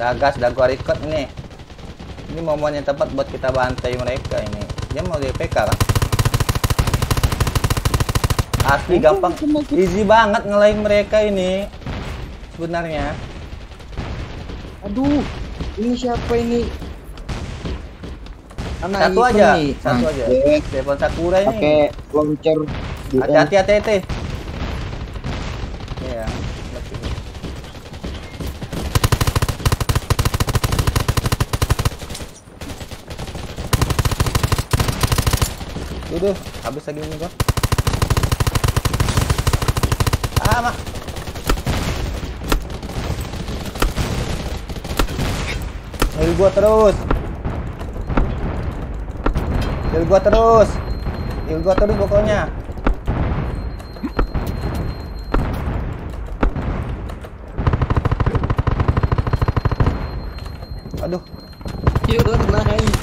Udah gas, udah gua record ini. Ini momen yang tepat buat kita bantai mereka ini. Dia mau DPK kan? Asli gampang, easy banget ngelain mereka ini. Sebenarnya. Aduh, ini siapa ini? Satu aja, satu aja. Telepon Sakura ini. Pakai launcher. Hati-hati, hati-hati. Iya. Udah, habis lagi ini gua. Mak. Heal gua terus. Heal gua terus. Heal gua terus pokoknya. Aduh. You're nice.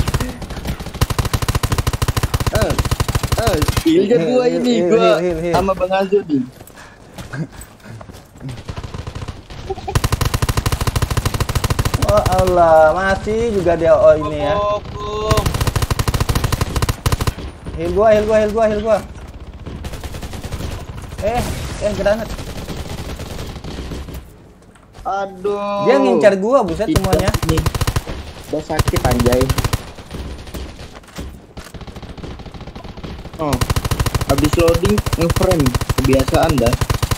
Heal gua ini gua sama Bang Azul nih. Oh Allah, masih juga dia ini ya. Heal gua, heal gua, heal gua, heal gua. Granat. Aduh. Dia ngincar gua, buset semuanya. Udah sakit anjay. Oh, habis loading ngeframe, kebiasaan dah.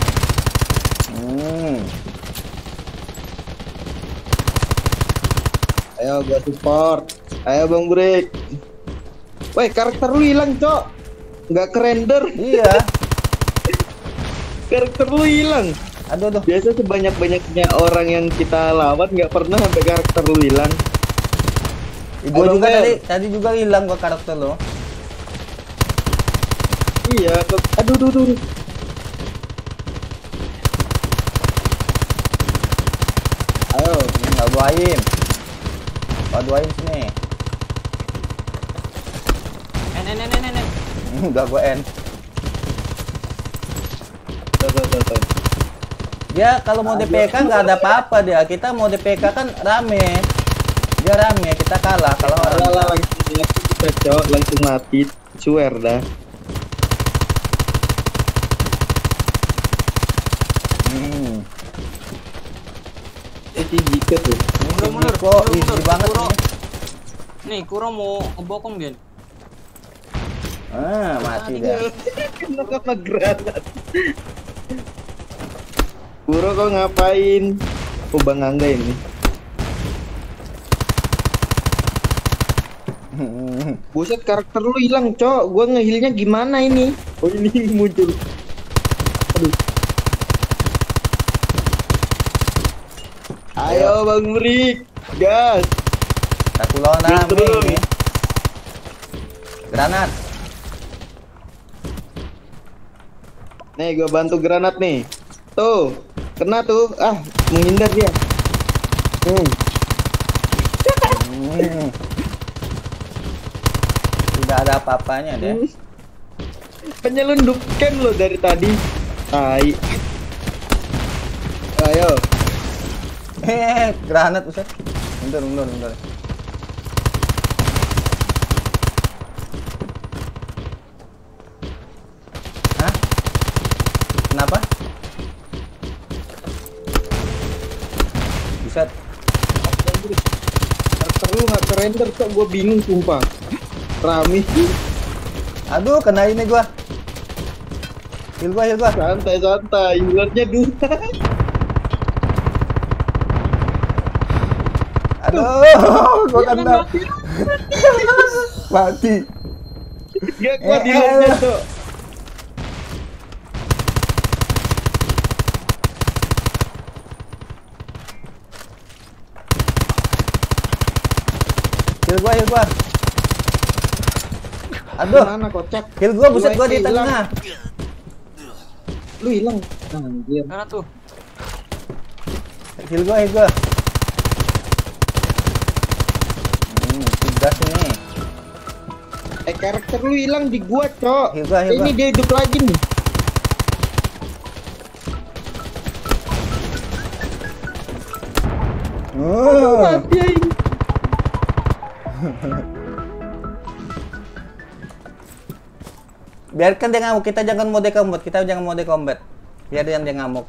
Ayo gua support. Ayo Bang Break. Woi, karakter lu hilang, Cok. Nggak kerender. Iya. Karakter lu hilang. Aduh. Biasa sebanyak-banyaknya orang yang kita lawan nggak pernah sampai karakter lu hilang. Gua juga tadi juga hilang gua karakter lo. Iya, aduh. Ayo, nggak duain. Duain sini. Udah gua end. Tuh. Dia kalau mau DPK nggak ada apa-apa dia. Kita mau DPK kan rame. Dia rame, kita kalah. Kalau langsung kita Cok, langsung mati. Swear dah. Jika tuh. Mundur kok, easy banget Kuro. ini. Nih, Kuro mau ngebokong dia. Mati dah. Kena sama granat. Kuro kok ngapain? Oh Bang Angga ini. Buset, karakter lu hilang, Cok. Gua ngehilnya gimana ini? Oh, ini muncul. Aduh. Ayo Bang Brik, gas. Satu lawan rame ini. Granat. Nih, gua bantu granat nih. Tuh, kena tuh. Menghindar dia. Tidak ada apa-apanya deh. Penyelundupkan lo dari tadi. Tai. Ayo. Granat buset. Mundur. Hah? Kenapa? Buset. Karakter lu nggak kerender kok, gue bingung sumpah. Rame. Aduh, kena ini gua. Heal gua. Santai. Healernya dua. Aduh, gua kena. Mati. Gak kuat healernya tuh. Heal gua. Aduh. Mana kocak? Heal gua, buset gua di tengah. Lu hilang. Anjir. Mana tuh? Heal gua. Tugas ini. Karakter lu hilang di gua, Cok. Heal gua. Ini dia hidup lagi nih. Mati aing. Biarkan dia ngamuk, kita jangan mode combat, biar dia ngamuk.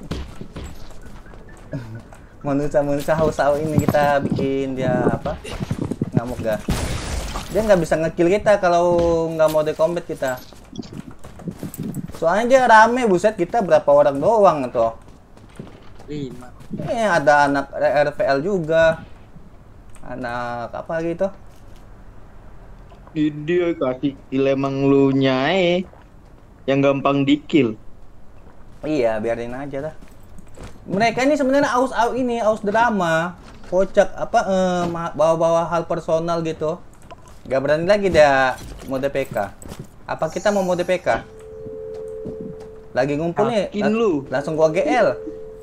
Manusia haus-haus ini kita bikin dia apa? Ngamuk gak? Dia nggak bisa ngekill kita kalau nggak mode combat kita. Soalnya dia rame, buset, kita berapa orang doang tuh. 5. Ada anak RVL juga. Anak apa gitu? Dia kasih kill emang lu nyai yang gampang di-kill. Iya, biarin aja dah. Mereka ini sebenarnya aus drama, kocak apa bawa-bawa hal personal gitu. Gak berani lagi dia mode PK. Apa kita mau mode PK? Lagi ngumpul nih, langsung gua GL.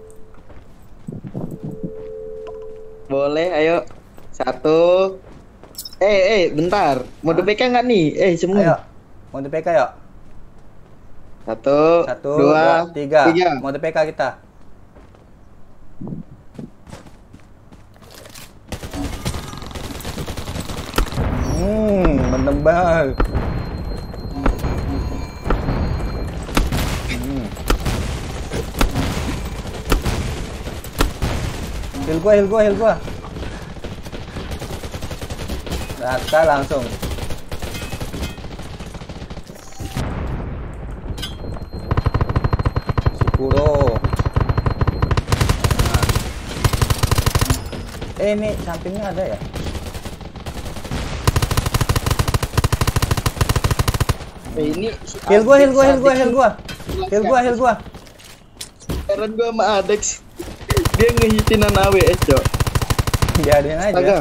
Boleh, ayo. 1. Bentar. Mode PK nggak nih? Semua. Ayo, mode PK yuk. 1, 2, 3. 3. Mode PK kita. Menembak. Heal gua. Rata langsung. Sukuro. Nah. Ini sampingnya ada ya? Ini Heal gua. Heran gua sama Adex. Dia ngehitin AWS, Cok. Biarin aja. Astaga.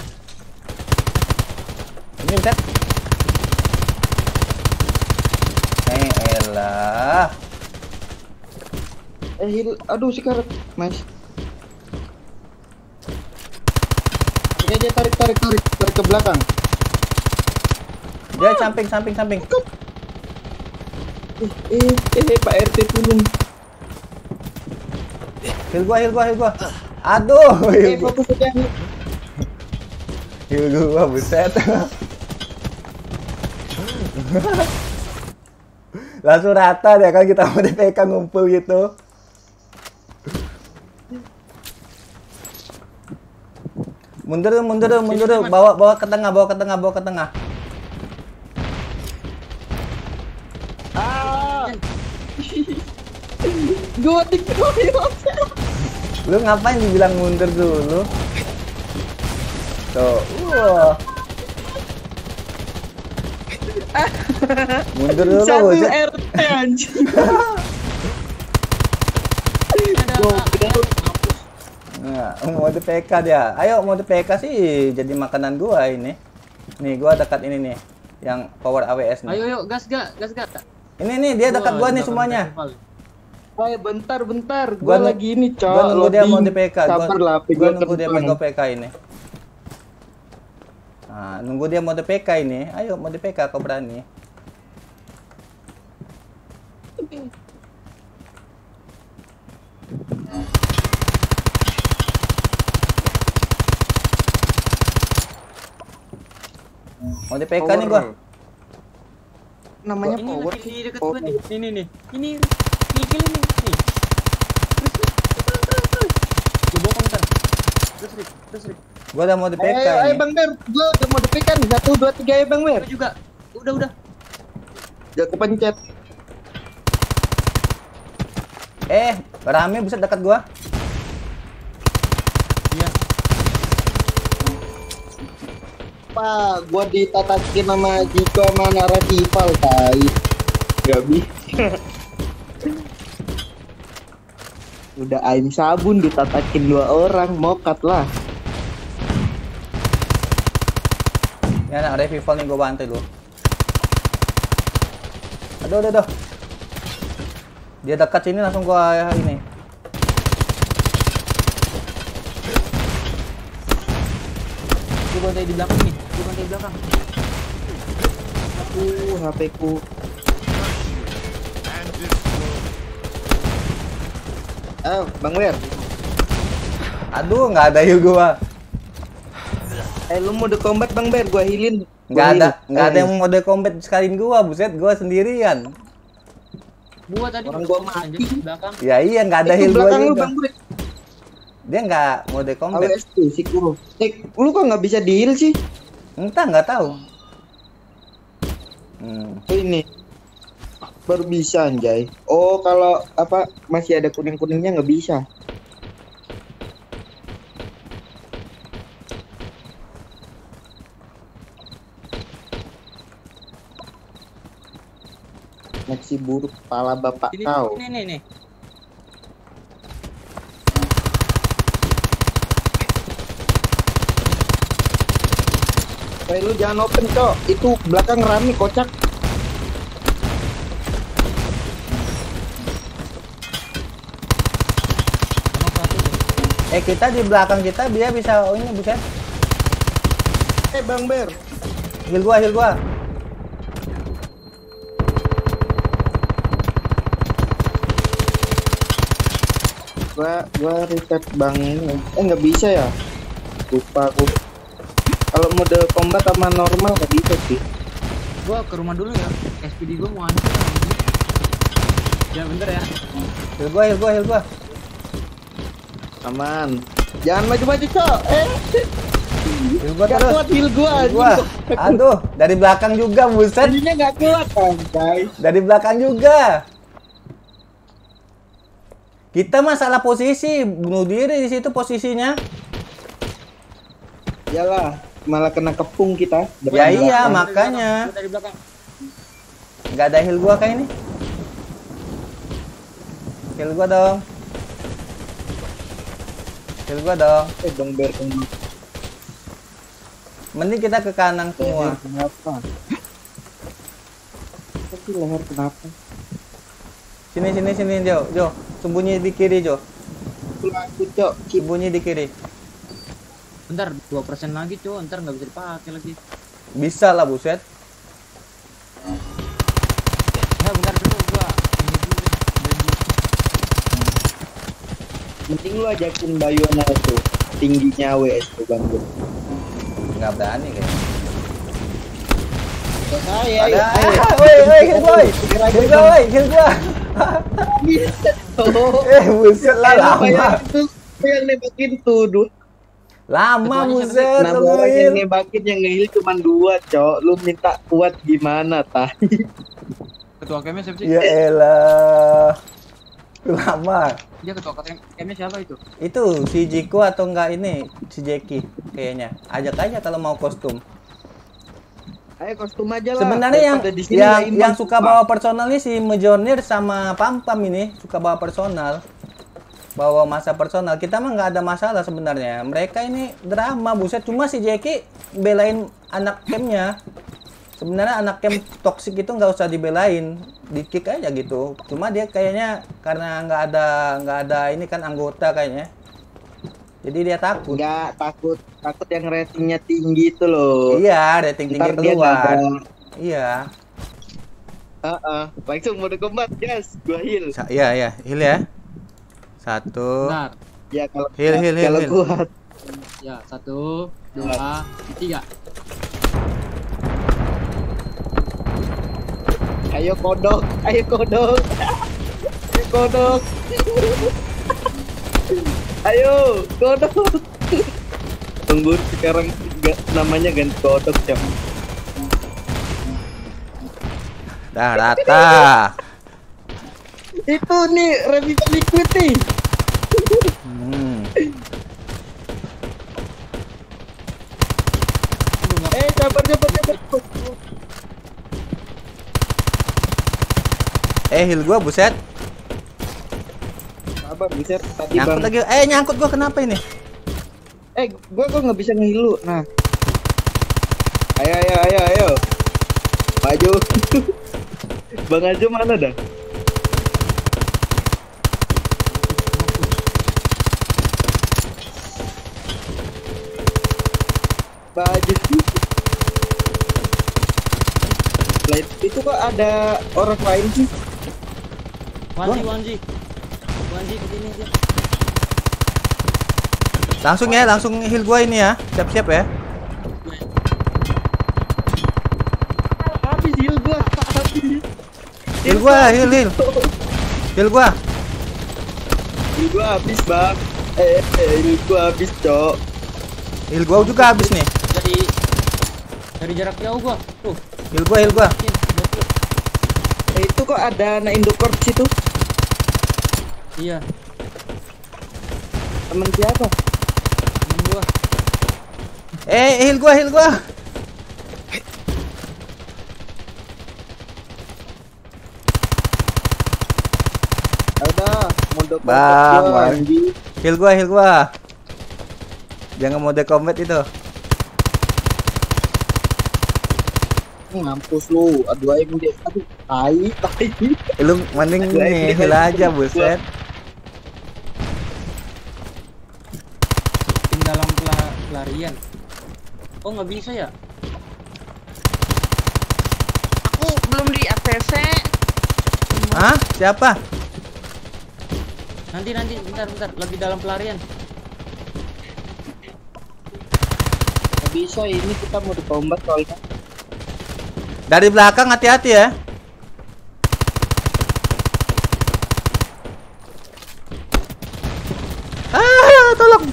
Ini bentar. Elah. Heal. Aduh, si karet. Nice. Ini aja tarik ke belakang. Dia samping. Pak RT tolong. Heal gua. Aduh, Fokus aja. heal gua, buset. Langsung rata deh kan kita mau DPK ngumpul gitu. Mundur, bawa ke tengah. Gua dikeroyok. Lu ngapain dibilang mundur dulu? Tuh, mundur dulu, Satu buset. RT anjing. Nah, mode PK dia. Ayo mode PK sih jadi makanan gua ini. Nih, gua dekat ini nih, yang power AWS nih. Ayo, gas gak? Ini nih, dia dekat gua nih semuanya. Bentar. Gua Gua lagi ini, Cok. Gua nunggu dia mode PK. Gua nunggu dia mode PK ini. Nah, nunggu dia mode PK ini. Ayo mode PK kau berani. Mode PK nih gua. Namanya Ini power. di dekat gua nih. Ini kill ini. Nih. Gua bokong ntar. Terus. Gua udah mode PK Ayo ini. Bang Mer, gua udah mau DPK nih. 1, 2, 3 ya Bang Mer. Gua juga. Udah. Jangan kepencet. Rame buset dekat gua. Iya. Pak, gua ditatakin sama Jiko sama Nara rival, tai. Gak bisa. Udah aim sabun ditatakin 2 orang, mokat lah. Ya, nah, revival nih gua bantai dulu. Aduh. Dia dekat sini langsung gua ini. Gua bantai di belakang nih. Aduh, HP ku. Ayo, Bang Wer. Aduh, nggak ada heal gua. Lu mode combat Bang Ber, gua healin. Nggak ada yang mode combat sekalian gua, buset, gua sendirian. Gua tadi Orang gua mati. di belakang. Ya iya, nggak ada Itu heal gua belakang lu juga. Bang Burik. Dia nggak mode combat. AWS tuh si Kuro. Lu kok nggak bisa di heal sih? Entah, nggak tahu. Oh, ini baru bisa anjay. Oh, kalau apa masih ada kuning-kuningnya nggak bisa. Masih buruk kepala bapak Ini kau. nih. Lu jangan open, Cok. Itu belakang rame kocak. Kita di belakang kita dia bisa ini buset. Bang Ber. Heal gua. Gua reset Bang ini. Nggak bisa ya? Lupa aku. Kalau mode combat sama normal nggak bisa sih. Gua ke rumah dulu ya. SPD gua mau hancur. Ya bentar ya. Heal gua. Aman. Jangan maju-maju, Cok. Heal gua Gak terus. kuat heal gua. Heal gua. Aduh, dari belakang juga buset. Tadinya nggak kuat kan, guys. Dari belakang juga. Kita masalah posisi, bunuh diri di situ posisinya. Iyalah, malah kena kepung kita. Ya iya, belakang. makanya. Gua dari belakang. Nggak ada heal gua kayak ini. Heal gua dong. Bang Ber kena. Mending kita ke kanan semua. Kenapa? Tapi leher kenapa? Sini, Jo. Sembunyi di kiri, Jo. Aku, Cok. Sembunyi di kiri. Bentar, 2% lagi, cuy. Ntar nggak bisa dipakai lagi. Bisa lah, buset. Ya, bentar dulu gua. Ini dulu. Mending lu ajakin Bayona tuh. Tingginya AWS tuh, Bang Ber. Nggak berani kayaknya. Saya, Ada. Woi, heal boy. Heal gua. Buset lah, lama. Itu yang nembakin tuh. Lama, Ketuanya buset. Nah, lu orang yang heal. nembakin yang nge-heal cuma 2, Cok. Lu minta kuat gimana, tah? Ketua KM siapa sih? Ya elah. Lama. Dia ketua KM siapa itu? Itu si Jiko atau enggak ini? Si Jeki kayaknya. Ajak aja kalau mau kostum. Ayo kostum aja lah. Sebenarnya Daripada di sini yang nggak imbang. suka bawa personal nih si Mjolnir sama Pam ini suka bawa personal. Bawa masa personal. Kita mah nggak ada masalah sebenarnya. Mereka ini drama buset. Cuma si Jeki belain anak camp-nya. Sebenarnya anak camp toksik itu nggak usah dibelain, di kick aja gitu. Cuma dia kayaknya karena nggak ada ini kan anggota kayaknya. Jadi dia takut. Nggak, takut yang ratingnya tinggi itu loh. Iya, rating tinggi Ntar dia keluar. nabrak. Iya. Langsung mode combat, guys. Gua heal. Iya, heal ya. Satu. Bentar. Ya kalau Heal. kalau kuat. Ya, 1, 2, 3. Ayo kodok. Ayo kodok. Ayo kodok. Tunggu sekarang namanya ganti kodok, Cok. Dah rata. Itu nih revival liquid nih. Sabar. Heal gua buset. Sabar, bisa tadi Nyangkut Bang. lagi. Nyangkut gua kenapa ini? Gua kok nggak bisa ngehilu. Nah. Ayo. Maju. Bang Ajo mana dah? Baju. Itu kok ada orang lain sih? Wanji kesini aja. Langsung ya, langsung heal gua ini ya. Siap-siap ya. Habis heal gua. Habis. Heal gua, heal. Heal gua. Heal gua habis, Bang. Heal gua habis, Cok. Heal gua juga habis nih. Dari jarak jauh gua. Tuh. Heal gua. Itu kok ada anak Indocorp situ? Iya, Temen siapa? temen gua. Heal gua. Udah, mode Bang, gua, Bang. anjing. Heal gua. Jangan mode combat itu. Ngampus lu. Aduh aing dia. Aduh, tai. Lu mending nih heal aja, buset. Tim dalam pelarian. Oh, nggak bisa ya? Aku belum di ACC. Hah? Siapa? Nanti bentar. Lagi dalam pelarian. Nggak bisa ini kita mau di combat soalnya. Dari belakang hati-hati ya. Tolong.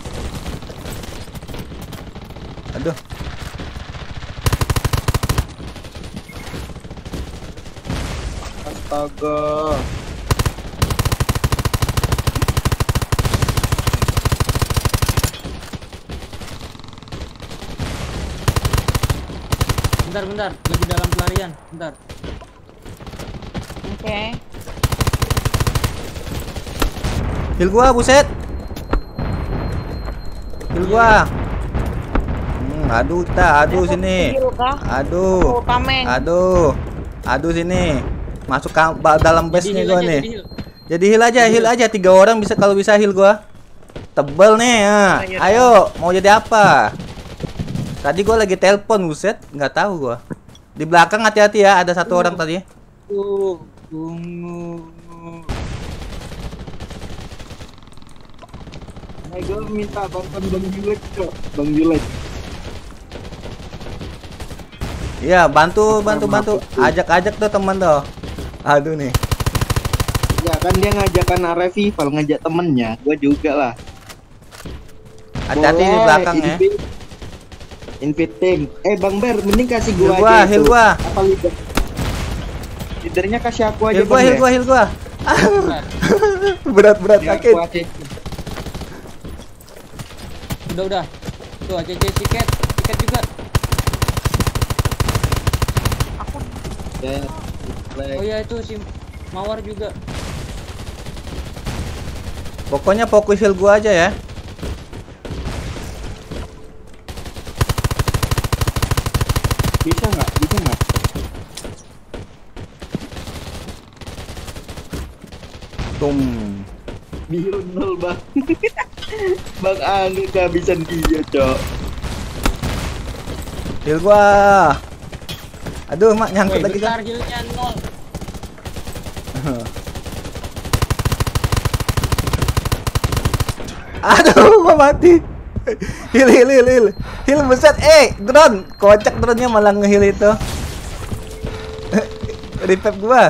Aduh. Astaga. Bentar. Lagi dalam pelarian. Bentar. Oke. Heal gua, buset. Heal gua. Aduh sini. Heal kah? Aduh. Oh, tameng. Aduh sini. Masuk dalam base nih gua nih. Jadi Jadi heal aja 3 orang bisa kalau bisa heal gua. Tebel nih ya. Ayo, mau jadi apa? Tadi gua lagi telepon, buset, nggak tahu gua. Di belakang hati-hati ya, ada 1 orang tadi. Gue minta bantuan Bang Julek, Cok. Bang Julek. Iya, bantu. Ajak tuh teman tuh. Aduh nih. Ya kan dia ngajakan revival, ngajak temennya. Gue juga lah. Hati-hati di Boleh, belakang ya. Invite tim. Bang Ber, mending kasih Heal gua gua, aja heal itu. gua. Apa leader? Leadernya kasih aku aja, Heal gua. Berat sakit. Udah. Tuh ACC tiket juga. Aku Ya, Oh iya itu si Mawar juga. Pokoknya fokus heal gua aja ya. bisa nggak? Tum. Biru 0 bang. Bang Angga kehabisan dia, Cok. Heal gua. Aduh, mak nyangkut lagi Bentar, kan. healnya 0. Aduh, gua mati. Heal. Heal buset. Drone. Kocak drone-nya malah nge-heal itu. Revive gua.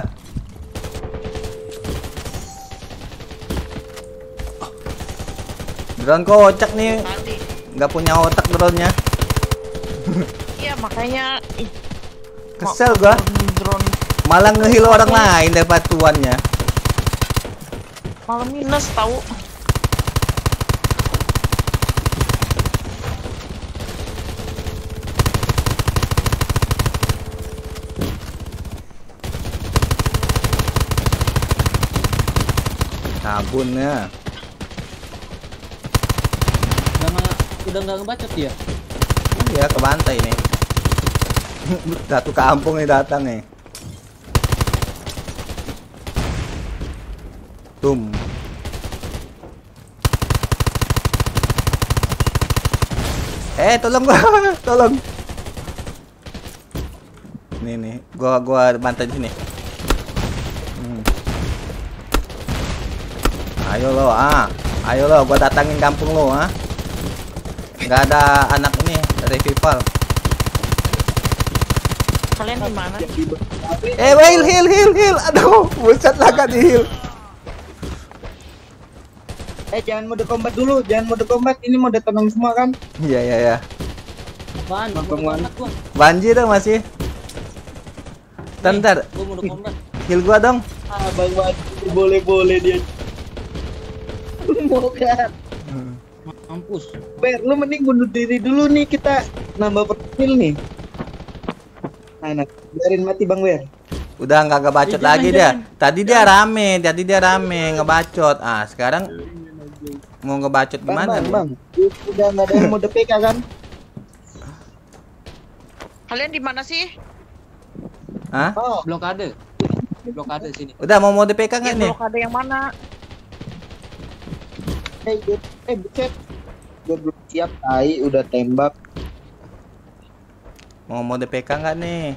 Drone kocak nih. tadi. Nggak punya otak drone-nya. Iya makanya Kesel gua. drone Malah nge-heal orang lain daripada tuannya. malah minus tahu. Sabunnya. Udah nggak ngebacot ya? Iya, kebantai ini. Satu kampung nih datang nih. Tum. Tolong gua, tolong. Nih, gua bantai di sini. Ayo lo, gua datangin kampung lo, Nggak ada anak ini revival. Kalian di mana? Heal. Aduh, buset lah kan di heal. Jangan mode combat dulu, jangan mode combat. Ini mode tenang semua kan? Iya. Apaan? Bang, Mau Bang. combat gua. Banjir tuh masih. Ntar, Gua mau combat. heal gua dong. Bang boleh dia. Mau kan? Mampus. Ber, lu mending bunuh diri dulu nih, kita nambah profil nih. Nah, biarin mati Bang Wer. Udah nggak bacot Jangan, lagi jangan. dia. Tadi dia rame ngebacot. Ah, sekarang mau ngebacot gimana nih? Bang. Udah nggak ada yang mode PK kan? Kalian di mana sih? Hah? Oh, Blokade. Blokade sini. Udah mau mode PK nggak Yang nih? blokade yang mana? buset. Gue belum siap, tai udah tembak. Mau mode PK nggak nih?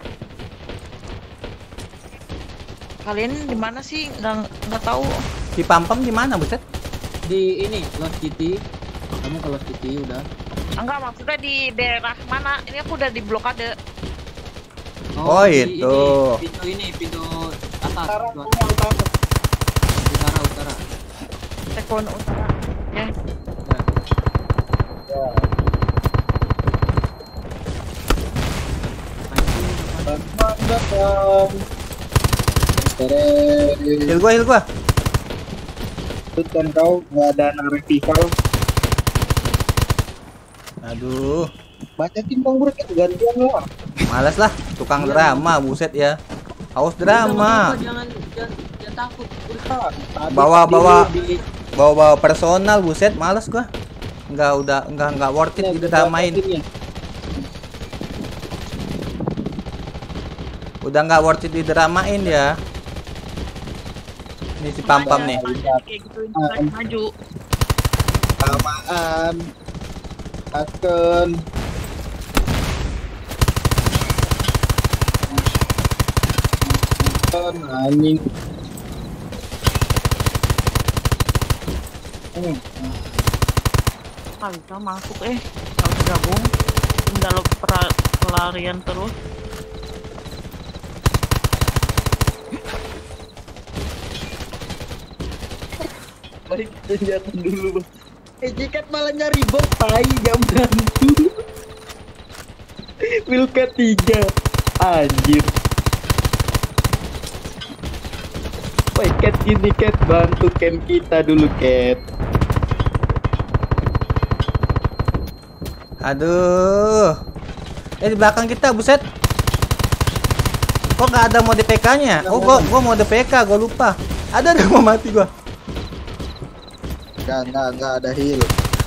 Kalian di mana sih? Nggak tahu. Si Pampam di mana, buset? Di ini Lost City. Kamu ke Lost City udah. Enggak, maksudnya di daerah mana? Ini aku udah di blokade. Oh, di itu. Pintu atas. Sekarang Utara. Tekon utara. Ya. Heal gua. Kan kau nggak ada anak revival. Aduh, Banyakin Bang Bro, gantian lah. malas lah. Tukang drama, buset ya. Haus drama. Jangan takut. Bawa personal, buset, males gua. Enggak worth it didramain. Udah nggak worth it didramain ya. Ini si Pampam nih. Kayak gituin maju. Samaan. Akan. Anjing. Nggak bisa masuk harus gabung. Dalam pelarian terus. Baik, senjata dulu Bang. Jikat malah nyari bom, tai jam bantu. Wilka 3. Anjir. Woi, Cat gini Cat, bantu camp kita dulu Cat. Aduh. Di belakang kita, buset. Kok nggak ada mode PK-nya? Oh, gua mode PK, gua lupa. Ada mau mati gua. Enggak ada heal.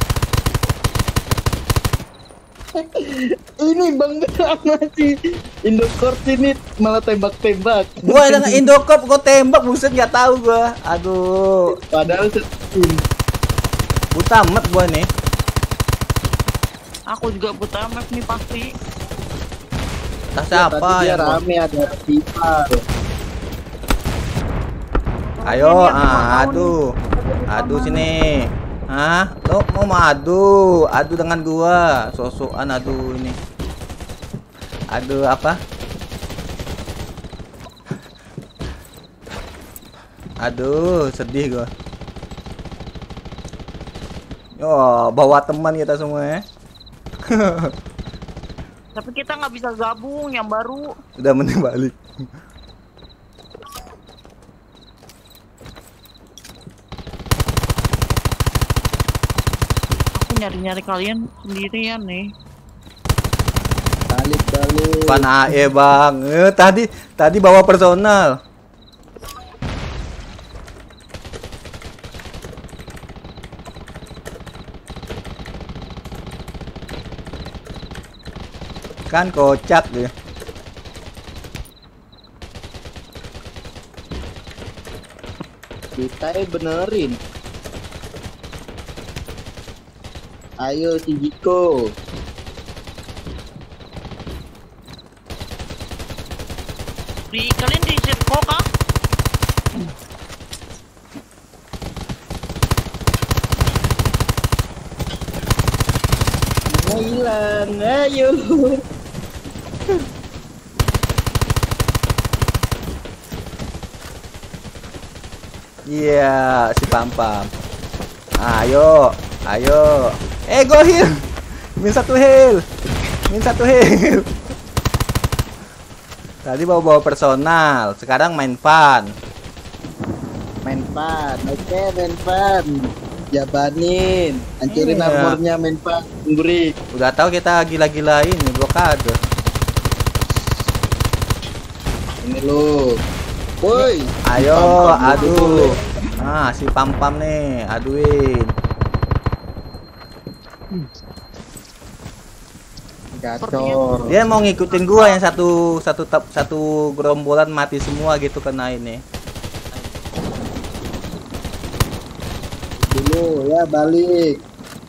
Ini Bang masih Indocore sini malah tembak-tembak. Gua dengan Indocop, gua tembak, buset nggak tahu gua. Aduh. Padahal setim. Buta amat gua nih. Aku juga buta map nih pasti. Tas siapa Dia yang rame ada FIFA. Ayo, adu sini. Hah? Lo mau madu? Adu dengan gua. Sosokan adu ini. Adu apa? Aduh, sedih gua. Yo, bawa teman kita semua ya. Tapi kita nggak bisa gabung yang baru. Udah mending balik. Aku nyari-nyari kalian sendirian nih. Balik. Pan AE bang. Tadi bawa personal. Kan kocak dia. Kita benerin. Ayo si Jiko. Kalian di Zirko kah? Mau hilang, ayo. Iya, si Pam-Pam. Ayo, ayo. Go heal. Min 1 heal. Min 1 heal. Tadi bawa-bawa personal, sekarang main fun. Main fun, oke main fun. Jabanin, hancurin Iya. armornya main fun, Burik. Udah tahu kita gila-gila ini blokade. Ini lu. Woi, Ayo, Pam-Pam aduh. dulu. Nah, si Pam-Pam nih, aduin. Gacor. Dia mau ngikutin gua yang satu gerombolan mati semua gitu kena ini. Dulu ya balik.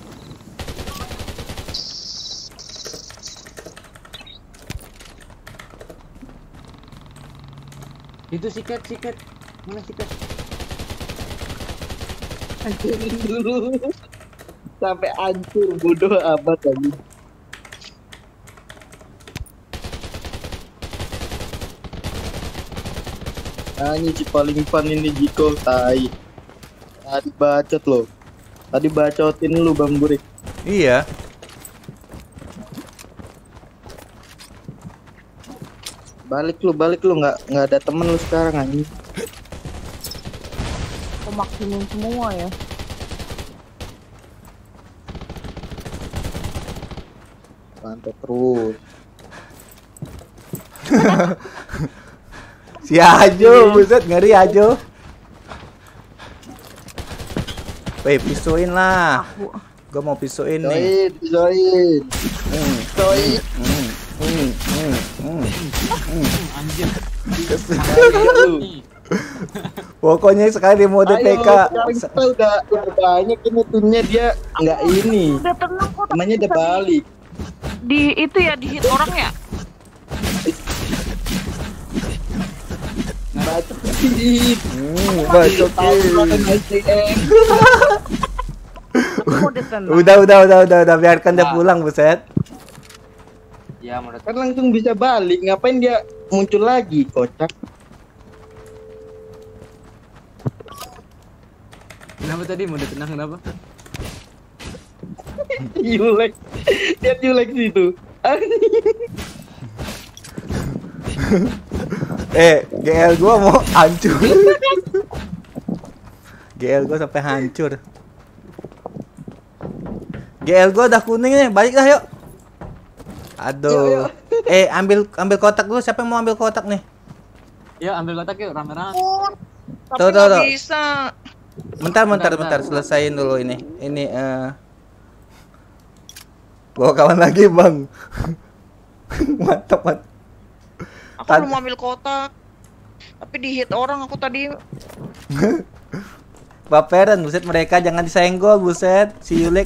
Itu sikat. Mana sikat? Hancurin dulu. Sampai hancur bodoh amat lagi. Ini si paling fun ini Jiko tai. Tadi bacot lo. Tadi bacotin lu Bang Burik. Iya. Balik lu nggak ada temen lu sekarang anjing. Aku maksimum semua ya. Mantap terus. Si Ajo, buset ngeri Ajo. Weh, pisuin lah. Aku Gua mau pisuin nih. Join. Hmm, Join. hmm, hmm, hmm, hmm. Anjir. Lu. Pokoknya sekali mau DPK. Ayo, sekarang kita udah banyak ini timnya dia nggak ini. udah tenang kok. Temannya udah balik. Di itu ya di hit orang ya. Bacotin. Bacotin. Aku mau udah tenang. Udah biarkan dia Nah. pulang, buset. Ya menurut Kan langsung bisa balik. Ngapain dia muncul lagi, kocak? kenapa tadi mau tenang kenapa? Yulek. Lihat Yulek situ. GL gua mau hancur. GL gua sampai hancur. GL gua udah kuning nih, balik dah yuk. Aduh. Ambil kotak dulu, siapa yang mau ambil kotak nih? Ya ambil kotak yuk rame-rame. Tapi Tuh, nggak tuh. bisa. Bentar, selesaiin dulu ini. Ini bawa kawan lagi, Bang. Mantap. Aku belum ambil kotak. Tapi di hit orang aku tadi. Baperan, buset, mereka jangan disenggol, buset. Si Yulek.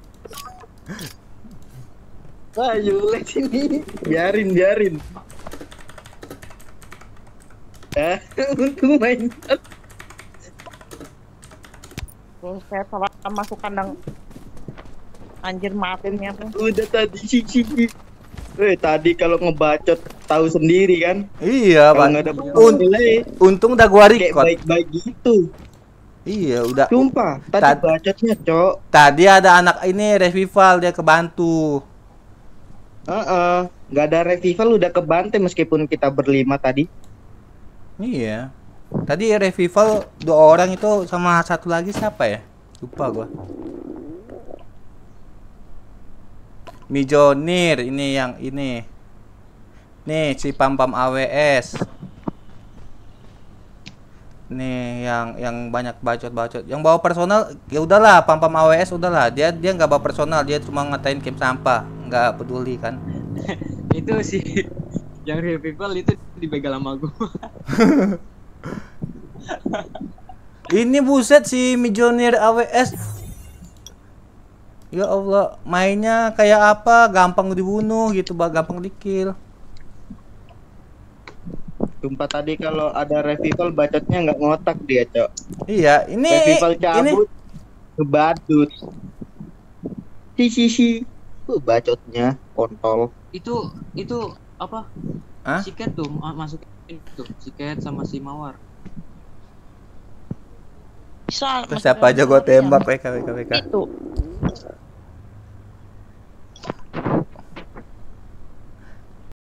Wah, Yulek sini. Biarin. Untung main. Terus saya salah masuk kandang. Anjir maafin ya. Udah tadi sih. Tadi kalau ngebacot tahu sendiri kan. Iya, Kalau Pak. nggak ada nilai Untung udah gua kayak record. baik-baik gitu. Iya, udah. Sumpah, tadi Tad- bacotnya, Cok. Tadi ada anak ini revival, dia kebantu. Nggak ada revival udah kebantai meskipun kita berlima tadi. Iya. Tadi revival 2 orang itu sama satu lagi siapa ya? Lupa gua. Mijonir ini yang ini. Nih si Pam-Pam AWS. Nih yang banyak bacot-bacot. Yang bawa personal ya udahlah, Pam-Pam AWS udahlah. Dia nggak bawa personal, dia cuma ngatain camp sampah, nggak peduli kan. Itu sih yang real people itu dibegal sama gua. Ini buset si Mijonir AWS. Ya Allah, mainnya kayak apa? Gampang dibunuh gitu, gampang di-kill. Sumpah tadi kalau ada revival bacotnya nggak ngotak dia, Cok. Iya, ini Revival cabut, ngebadut. Si. Bacotnya kontol. Itu apa? Hah? Siket tuh masukin itu. Siket sama si Mawar. Bisa. Terus masuk siapa dalam aja gue story ya. tembak PK. Itu